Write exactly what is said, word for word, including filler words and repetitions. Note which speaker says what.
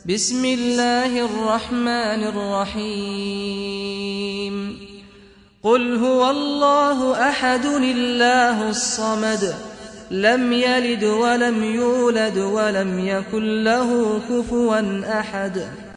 Speaker 1: بسم الله الرحمن الرحيم قل هو الله أحد الله الصمد لم يلد ولم يولد ولم يكن له كفوا أحد